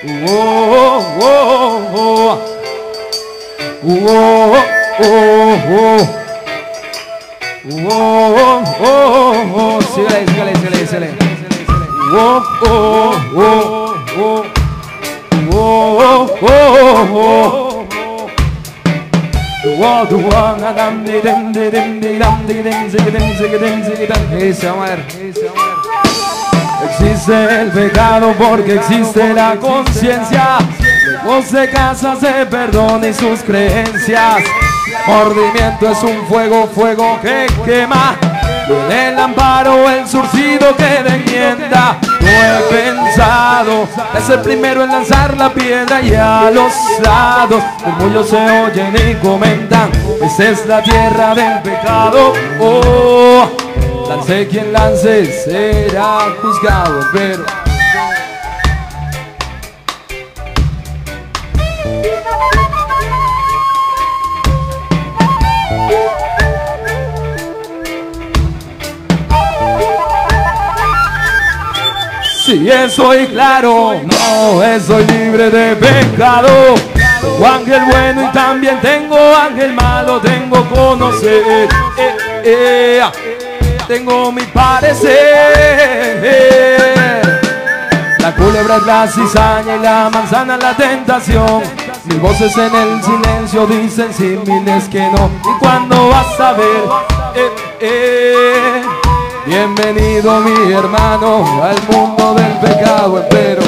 Síguele. Existe el pecado porque existe la conciencia. Luego se casa, se perdona y sus creencias. Mordimiento es un fuego que quema. Tiene el amparo, el surcido que le enmienda. No he pensado es el primero en lanzar la piedra, y a los lados murmullos se oyen y comentan: esta es la tierra del pecado. Oh, lance quien lance, será juzgado, pero si estoy claro, no estoy libre de pecado. Tengo ángel bueno y también tengo ángel malo. Tengo conocer, tengo mi parecer. La culebra es la cizaña y la manzana la tentación. Mil voces en el silencio dicen símiles que no. ¿Y cuándo vas a ver? Bienvenido mi hermano al mundo del pecado, empero.